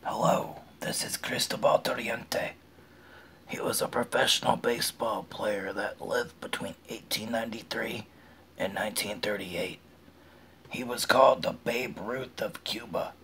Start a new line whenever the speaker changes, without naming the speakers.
Hello, this is Cristóbal Torriente. He was a professional baseball player that lived between 1893 and 1938. He was called the Babe Ruth of Cuba.